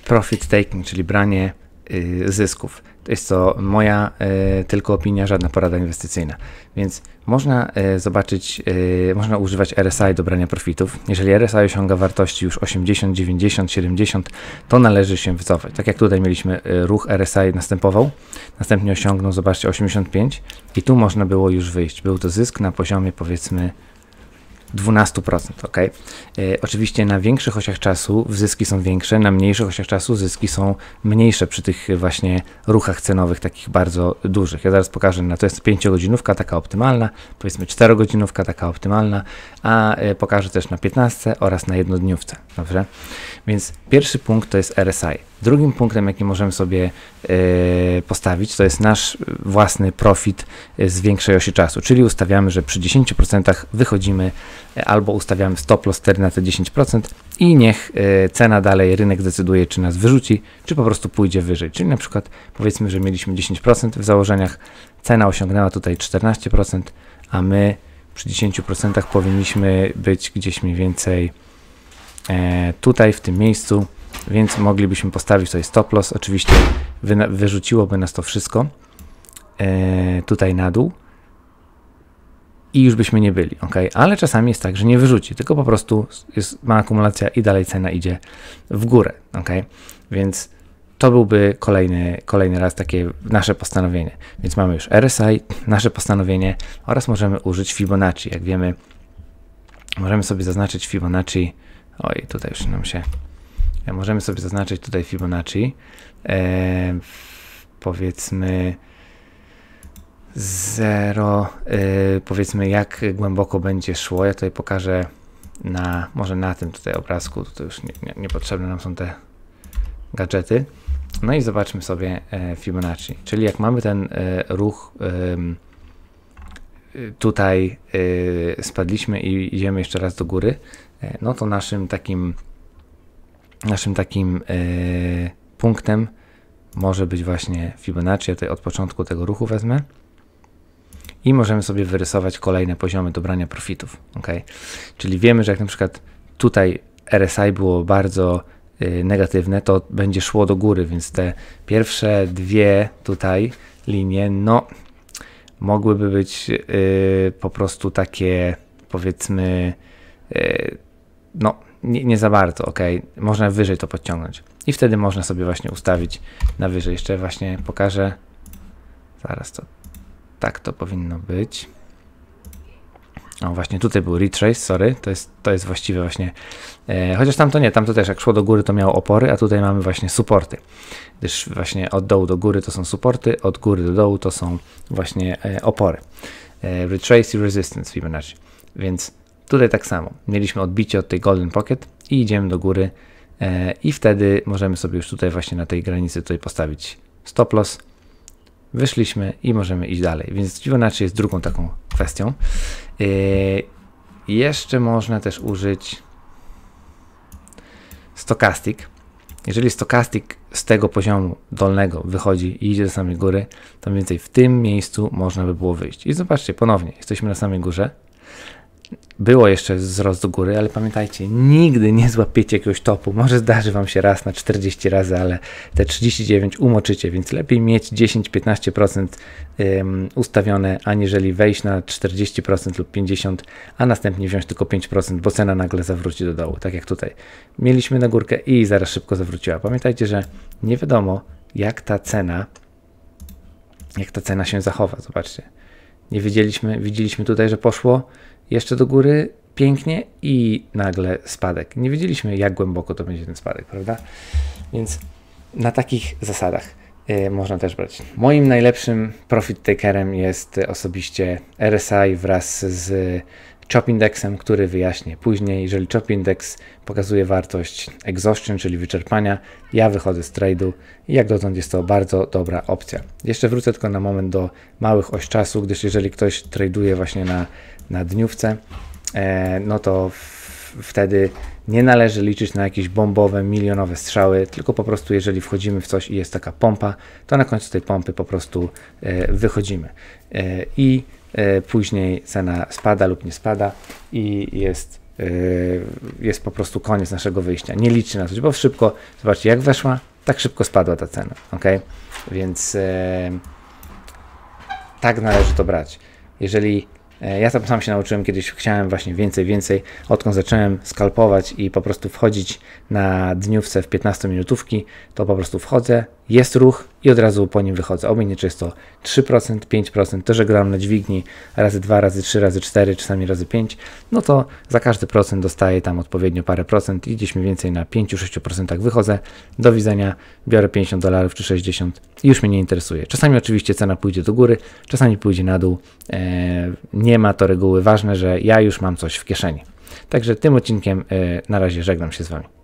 profit taking, czyli branie zysków. To jest to moja tylko opinia, żadna porada inwestycyjna. Więc można zobaczyć, można używać RSI do brania profitów. Jeżeli RSI osiąga wartości już 80, 90, 70, to należy się wycofać. Tak jak tutaj mieliśmy ruch RSI następował, następnie osiągnął, zobaczcie, 85 i tu można było już wyjść. Był to zysk na poziomie, powiedzmy, 12%, ok? Oczywiście na większych osiach czasu zyski są większe, na mniejszych osiach czasu zyski są mniejsze przy tych właśnie ruchach cenowych, takich bardzo dużych. Ja zaraz pokażę, to jest 5-godzinówka taka optymalna, powiedzmy 4-godzinówka taka optymalna, a pokażę też na 15 oraz na jednodniówce, dobrze? Więc pierwszy punkt to jest RSI. Drugim punktem, jaki możemy sobie postawić, to jest nasz własny profit z większej osi czasu, czyli ustawiamy, że przy 10% wychodzimy albo ustawiamy stop loss 4 na te 10% i niech cena dalej, rynek decyduje, czy nas wyrzuci, czy po prostu pójdzie wyżej. Czyli na przykład powiedzmy, że mieliśmy 10% w założeniach, cena osiągnęła tutaj 14%, a my przy 10% powinniśmy być gdzieś mniej więcej tutaj w tym miejscu, więc moglibyśmy postawić tutaj stop loss. Oczywiście wyrzuciłoby nas to wszystko tutaj na dół i już byśmy nie byli, ok? Ale czasami jest tak, że nie wyrzuci, tylko po prostu ma akumulacja i dalej cena idzie w górę, ok? Więc to byłby kolejny raz takie nasze postanowienie. Więc mamy już RSI, nasze postanowienie oraz możemy użyć Fibonacci. Jak wiemy, możemy sobie zaznaczyć Fibonacci. Oj, tutaj już nam się... Możemy sobie zaznaczyć tutaj Fibonacci. Powiedzmy 0, powiedzmy jak głęboko będzie szło. Ja tutaj pokażę może na tym tutaj obrazku. Tutaj już niepotrzebne nam są te gadżety. No i zobaczmy sobie Fibonacci. Czyli jak mamy ten ruch tutaj spadliśmy i idziemy jeszcze raz do góry, no to naszym takim punktem może być właśnie Fibonacci. Ja tutaj od początku tego ruchu wezmę i możemy sobie wyrysować kolejne poziomy do brania profitów, ok? Czyli wiemy, że jak na przykład tutaj RSI było bardzo negatywne, to będzie szło do góry, więc te pierwsze dwie tutaj linie, no mogłyby być po prostu takie, powiedzmy, no nie za bardzo, ok? Można wyżej to podciągnąć i wtedy można sobie właśnie ustawić na wyżej. Jeszcze właśnie pokażę, zaraz to, tak to powinno być. O, właśnie tutaj był retrace, sorry, to jest właściwe właśnie, chociaż tamto nie, tamto też jak szło do góry to miało opory, a tutaj mamy właśnie supporty, gdyż właśnie od dołu do góry to są supporty, od góry do dołu to są właśnie opory. Retrace i resistance Fibonacci, więc tutaj tak samo, mieliśmy odbicie od tej golden pocket i idziemy do góry i wtedy możemy sobie już tutaj właśnie na tej granicy tutaj postawić stop loss, wyszliśmy i możemy iść dalej, więc Fibonacci jest drugą taką kwestią. Jeszcze można też użyć stochastic. Jeżeli stochastic z tego poziomu dolnego wychodzi i idzie do samej góry, to mniej więcej w tym miejscu można by było wyjść. I zobaczcie, ponownie, jesteśmy na samej górze. Było jeszcze wzrost do góry, ale pamiętajcie, nigdy nie złapiecie jakiegoś topu. Może zdarzy Wam się raz na 40 razy, ale te 39 umoczycie, więc lepiej mieć 10-15% ustawione, aniżeli wejść na 40% lub 50%, a następnie wziąć tylko 5%, bo cena nagle zawróci do dołu, tak jak tutaj. Mieliśmy na górkę i zaraz szybko zawróciła. Pamiętajcie, że nie wiadomo, jak ta cena się zachowa. Zobaczcie, nie widzieliśmy tutaj, że poszło jeszcze do góry pięknie i nagle spadek. Nie wiedzieliśmy, jak głęboko to będzie ten spadek, prawda? Więc na takich zasadach można też brać. Moim najlepszym profit takerem jest osobiście RSI wraz z Chop Indexem, który wyjaśnię później. Jeżeli Chop Index pokazuje wartość exhaustion, czyli wyczerpania, ja wychodzę z trade'u i jak dotąd jest to bardzo dobra opcja. Jeszcze wrócę tylko na moment do małych oś czasu, gdyż jeżeli ktoś traduje właśnie na dniówce, no to wtedy nie należy liczyć na jakieś bombowe, milionowe strzały, tylko po prostu jeżeli wchodzimy w coś i jest taka pompa, to na końcu tej pompy po prostu wychodzimy. I później cena spada lub nie spada i jest jest po prostu koniec naszego wyjścia. Nie liczcie na to, bo szybko, zobaczcie, jak weszła, tak szybko spadła ta cena, ok? Więc tak należy to brać. Jeżeli ja sam się nauczyłem kiedyś, chciałem właśnie więcej, odkąd zacząłem skalpować i po prostu wchodzić na dniówce w 15-minutówki, to po prostu wchodzę, jest ruch i od razu po nim wychodzę. Obojętnie czy jest to 3%, 5%, to, że gram na dźwigni razy 2, razy 3, razy 4, czasami razy 5, no to za każdy procent dostaję tam odpowiednio parę procent i gdzieś mniej więcej na 5-6% wychodzę. Do widzenia, biorę $50 czy 60 i już mnie nie interesuje. Czasami oczywiście cena pójdzie do góry, czasami pójdzie na dół. Nie ma to reguły, ważne, że ja już mam coś w kieszeni. Także tym odcinkiem na razie żegnam się z Wami.